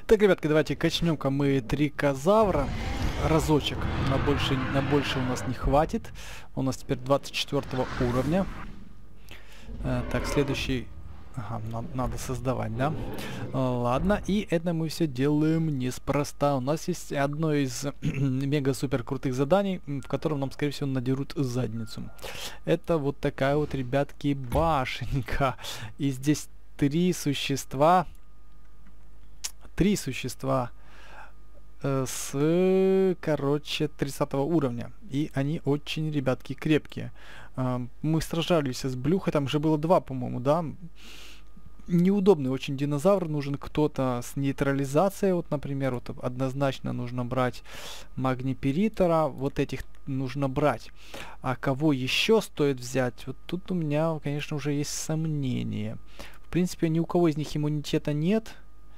Так, ребятки, давайте качнем-ка мы трикозавра разочек. На больше у нас не хватит. У нас теперь 24 уровня. Так, следующий... Ага, надо создавать, да? Ладно, и это мы все делаем неспроста. У нас есть одно из мега-супер крутых заданий, в котором нам, скорее всего, надерут задницу. Это вот такая вот, ребятки, башенка. И здесь три существа короче, 30 уровня. И они очень, ребятки, крепкие. Мы сражались с Блюхой, там же было два, по-моему, да? Неудобный очень динозавр, нужен кто-то с нейтрализацией, вот, например, вот однозначно нужно брать магниперитора, вот этих нужно брать. А кого еще стоит взять? Вот тут у меня, конечно, уже есть сомнения. В принципе, ни у кого из них иммунитета нет,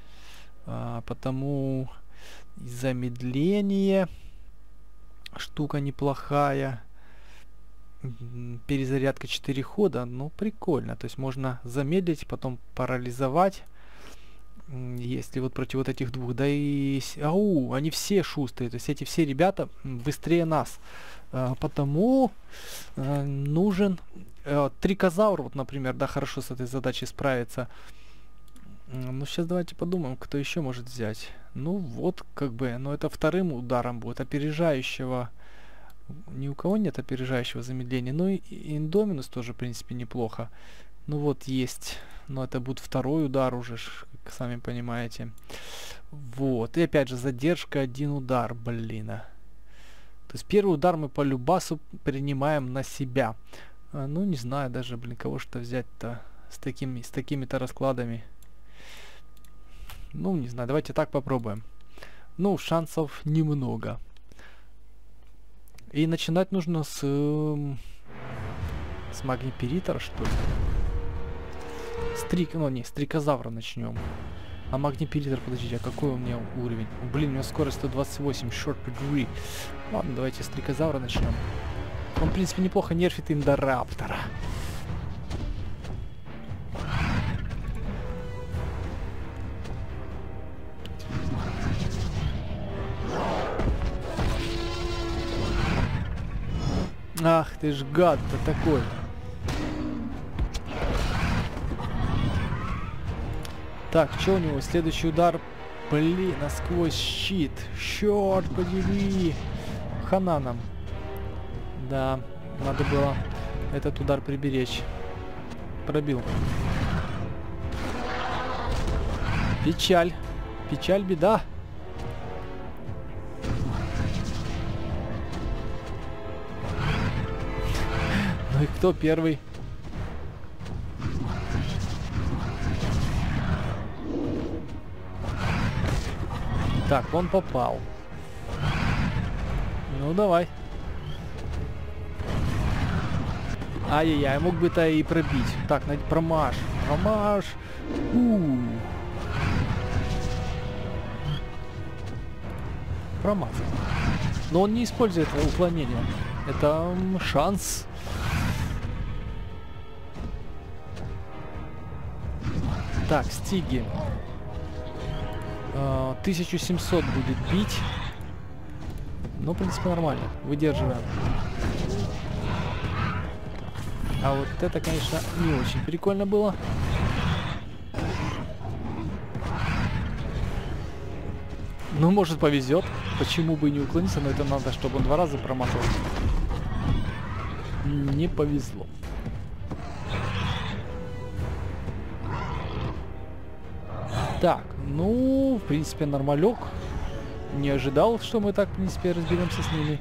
потому замедление штука неплохая. Перезарядка 4 хода, ну прикольно, то есть можно замедлить, потом парализовать, если вот против вот этих двух, да и... Ау, они все шустрые, то есть эти все ребята быстрее нас, потому нужен трикозавр, вот, например, да, хорошо с этой задачей справится. Ну, сейчас давайте подумаем, кто еще может взять. Ну, вот, как бы, но это вторым ударом будет, опережающего. Ни у кого нет опережающего замедления. Ну и Индоминус тоже, в принципе, неплохо. Ну вот есть. Но это будет второй удар уже, как сами понимаете. Вот. И опять же задержка, один удар, блин. То есть первый удар мы по любасу принимаем на себя. Ну не знаю даже, блин, кого что взять-то с такими-то раскладами. Ну не знаю, давайте так попробуем. Ну, шансов немного. И начинать нужно с магниперитора, что ли? С трикозавра начнем. А магниперитор, подождите, а какой у меня уровень? Блин, у него скорость 128, short degree. Ладно, давайте с трикозавра начнем. Он, в принципе, неплохо нерфит Индораптора. Ах ты ж гад-то такой. Так, что у него? Следующий удар. Блин, насквозь щит. Черт подери. Хана нам. Да, надо было этот удар приберечь. Пробил. Печаль. Печаль, беда. Ну и кто первый? Так, он попал. Ну давай. Ай-яй-яй, мог бы-то и пробить. Так, промажь. Промажь. Промазал. Но он не использует уклонение. Это шанс. Так, Стиги. 1700 будет бить. Ну, в принципе, нормально. Выдерживаем. А вот это, конечно, не очень прикольно было. Ну, может, повезет. Почему бы и не уклониться, но это надо, чтобы он 2 раза промазал. Не повезло. Так, ну, в принципе, нормалек. Не ожидал, что мы так, в принципе, разберемся с ними.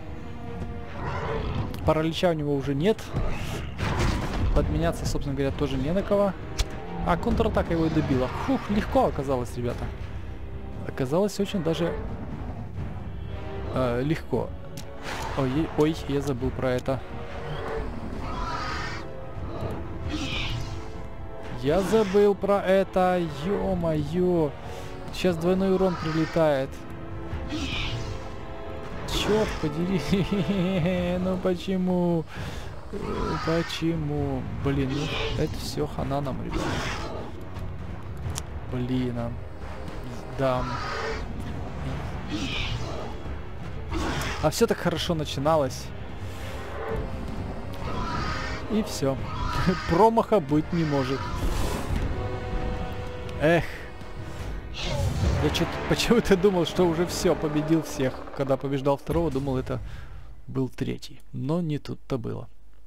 Паралича у него уже нет. Подменяться, собственно говоря, тоже не на кого. А контратака его и добила. Фух, легко оказалось, ребята. Оказалось очень даже легко. Ой, я забыл про это. Я забыл про это. Ё-моё. Сейчас двойной урон прилетает. Черт подери. Ну почему? Почему? Блин, ну это все хана нам, ребят. Блин, Да. А все так хорошо начиналось. И все. Промаха быть не может. Эх. Я что-то почему-то думал, что уже все, победил всех. Когда побеждал второго, думал, это был третий. Но не тут-то было.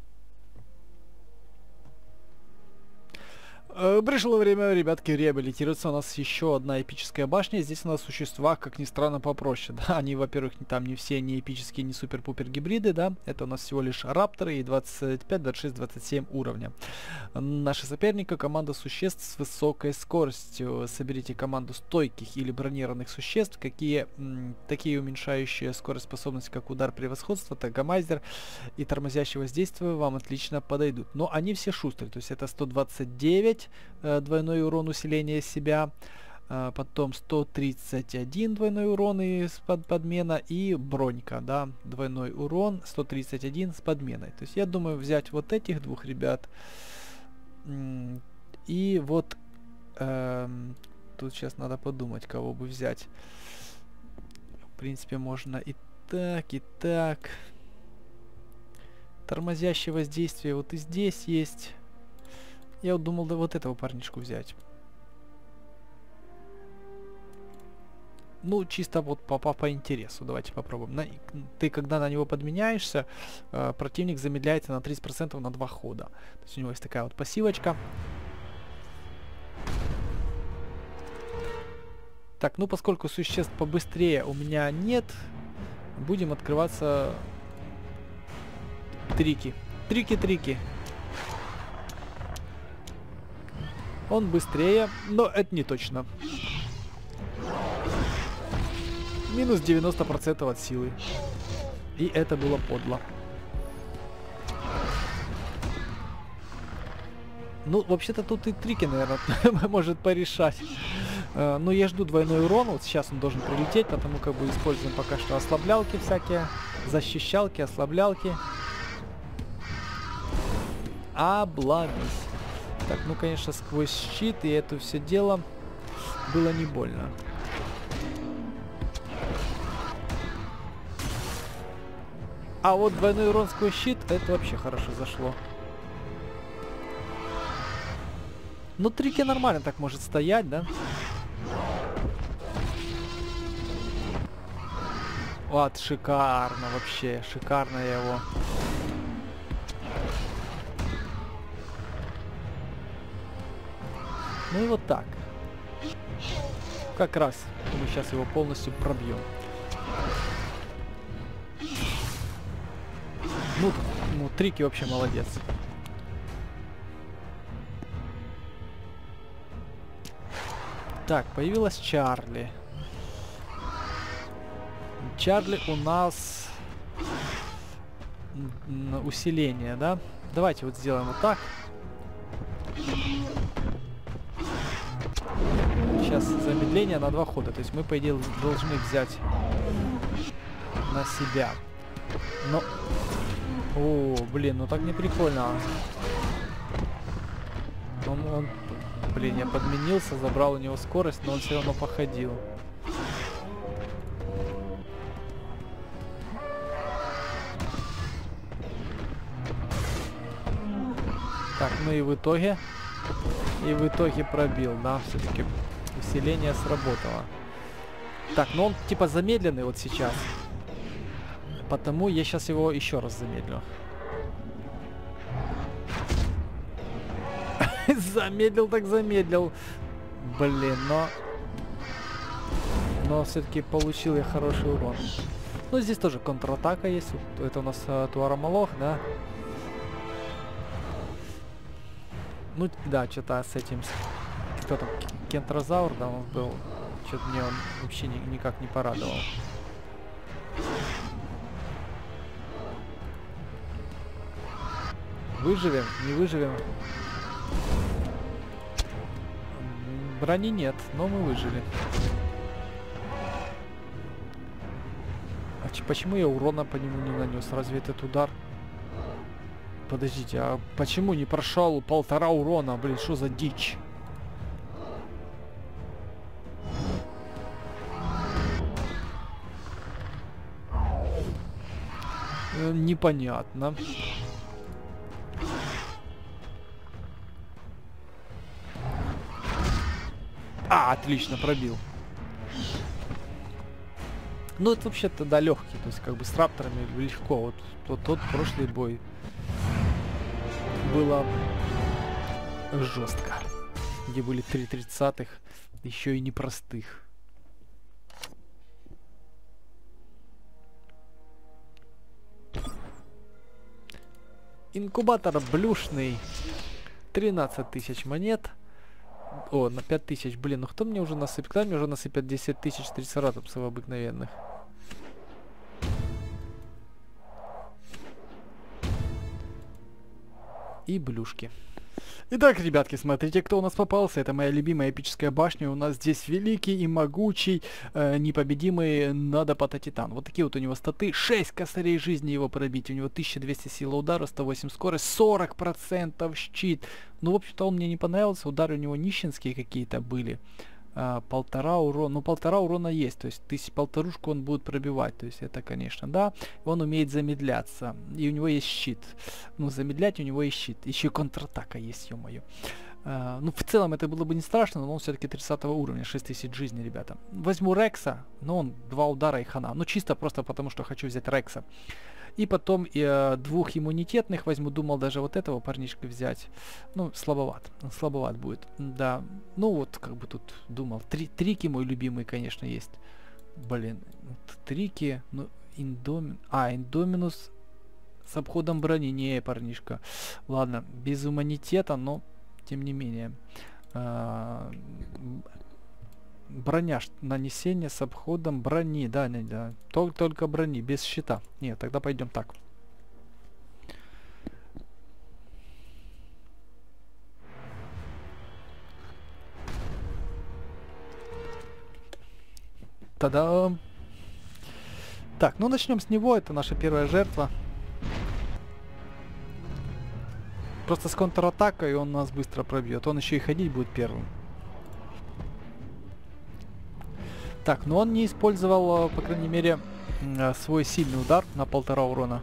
Пришло время, ребятки, реабилитироваться. У нас еще одна эпическая башня. Здесь у нас существа, как ни странно, попроще. Да? Они, во-первых, там не все не эпические, не супер-пупер гибриды, да. Это у нас всего лишь рапторы и 25, 26, 27 уровня. Наши соперники — команда существ с высокой скоростью. Соберите команду стойких или бронированных существ, такие уменьшающие скорость способности, как удар превосходства, тагомайзер и тормозящее воздействие вам отлично подойдут. Но они все шустрые, то есть это 129 двойной урон усиления себя, потом 131 двойной урон и подмена, и бронька, да, двойной урон 131 с подменой. То есть я думаю взять вот этих двух ребят, и вот тут сейчас надо подумать, кого бы взять. В принципе, можно и так, и так. Тормозящее воздействие вот и здесь есть. Я вот думал, да, вот этого парнишку взять. Ну, чисто вот по интересу. Давайте попробуем. Ты, когда на него подменяешься, противник замедляется на 30% на 2 хода. То есть у него есть такая вот пассивочка. Так, ну поскольку существ побыстрее у меня нет, будем открываться трики. Трики-трики. Он быстрее, но это не точно. Минус 90% от силы. И это было подло. Ну, вообще-то тут и трики, наверное, может порешать. Но я жду двойной урон. Вот сейчас он должен прилететь, потому как бы используем пока что ослаблялки всякие. Защищалки, ослаблялки. Обломись. Так, ну, конечно, сквозь щит и это все дело было не больно. А вот двойной урон сквозь щит, это вообще хорошо зашло. Ну, трики нормально так может стоять, да? Вот, шикарно вообще, шикарно его. Ну и вот так. Как раз мы сейчас его полностью пробьем. Ну, трики вообще молодец. Так, появилась Чарли. Чарли у нас усиление, да? Давайте вот сделаем вот так. Сейчас замедление на 2 хода. То есть мы, по идее, должны взять на себя. Но... О, блин, ну так не прикольно. Он, блин, я подменился, забрал у него скорость, но он все равно походил. Так, ну и в итоге пробил, да, все-таки усиление сработало. Так, ну он типа замедленный вот сейчас. Потому я сейчас его еще раз замедлю. Замедлил так замедлил. Блин, но все-таки получил я хороший урон. Ну, здесь тоже контратака есть. Это у нас Туарамолох, да? Ну, да, что-то с этим... Кто там? Кентрозавр, да, он был. Что-то мне он вообще никак не порадовал. Выживем, не выживем. Брони нет, но мы выжили. А почему я урона по нему не нанес? Разве этот удар? Подождите, а почему не прошел 1,5 урона? Блин, что за дичь? Непонятно. Отлично, пробил. Ну, это вообще-то, да, легкий. То есть, как бы с рапторами легко. Вот тот прошлый бой было жестко. Где были 3 30-х, еще и непростых. Инкубатор блюшный. 13 тысяч монет. О, на 5 тысяч. Блин, ну кто мне уже насыпет? Когда мне уже насыпят 10 тысяч трицератопсов обыкновенных? И блюшки. Итак, ребятки, смотрите, кто у нас попался. Это моя любимая эпическая башня. У нас здесь великий и могучий, непобедимый Надопата-Титан. Вот такие вот у него статы. 6 косарей жизни его пробить. У него 1200 сила удара, 108 скорость, 40% щит. Ну, в общем-то, он мне не понравился. Удары у него нищенские какие-то были. 1,5 урона. Ну, 1,5 урона есть. То есть, полторушку он будет пробивать. То есть, это, конечно, да. Он умеет замедляться. И у него есть щит. Ну, замедлять у него есть щит. Еще и контратака есть, ё-моё. Ну, в целом, это было бы не страшно, но он все-таки 30 уровня. 6000 жизни, ребята. Возьму Рекса. Но он 2 удара и хана. Ну, чисто просто потому, что хочу взять Рекса. И потом 2 иммунитетных возьму. Думал даже вот этого парнишка взять. Ну, слабоват. Он слабоват будет. Да. Ну, вот, как бы тут думал. Трики мой любимый, конечно, есть. Блин. Трики. Ну, Индоминус с обходом брони. Не, парнишка. Ладно. Без иммунитета, но тем не менее. Броня, нанесение с обходом брони, да, да. Только брони, без щита. Нет, тогда пойдем так. Та-дам! Так, ну начнем с него, это наша первая жертва. Просто с контратакой он нас быстро пробьет. Он еще и ходить будет первым. Так, но он не использовал, по крайней мере, свой сильный удар на 1,5 урона.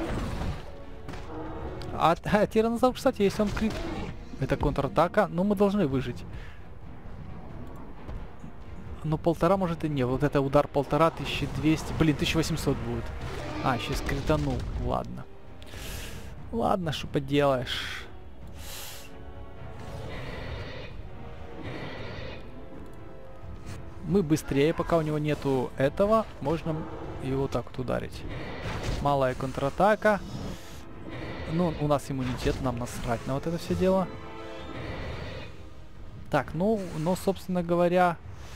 Тиранозавр, кстати, если он крит... Это контратака, но мы должны выжить. Но 1,5 может и не. Вот это удар 1,5, 1200. Блин, 1800 будет. Сейчас кританул. Ладно. Ладно, что поделаешь. Мы быстрее, пока у него нету этого, можно его так вот ударить. Малая контратака. Ну, у нас иммунитет, нам насрать на вот это все дело. Так, ну, но, собственно говоря...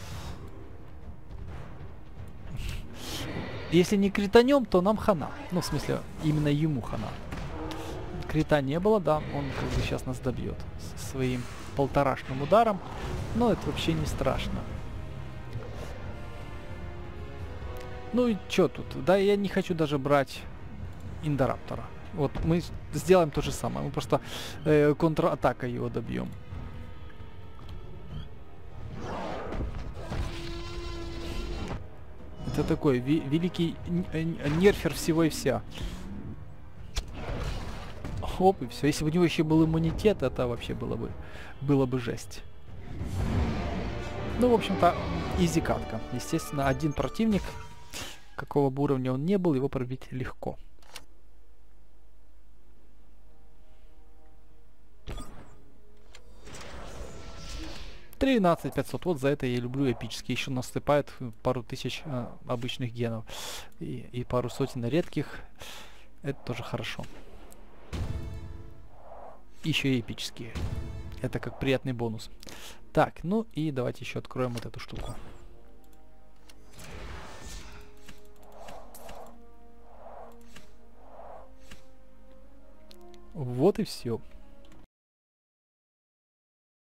Если не кританем, то нам хана. Ну, в смысле, именно ему хана. Крита не было, да, он как бы сейчас нас добьет своим 1,5-шным ударом. Но это вообще не страшно. Ну и чё тут? Да, я не хочу даже брать Индораптора. Вот мы сделаем то же самое. Мы просто контратакой его добьем. Это такой великий нерфер всего и вся. Оп, и все. Если бы у него еще был иммунитет, это вообще было бы жесть. Ну, в общем-то, изи катка. Естественно, один противник, какого бы уровня он не был, его пробить легко. $13 500. Вот за это я люблю эпические. Еще насыпают пару тысяч обычных генов. И пару сотен редких. Это тоже хорошо. Еще и эпические. Это как приятный бонус. Так, ну и давайте еще откроем вот эту штуку. Вот и все.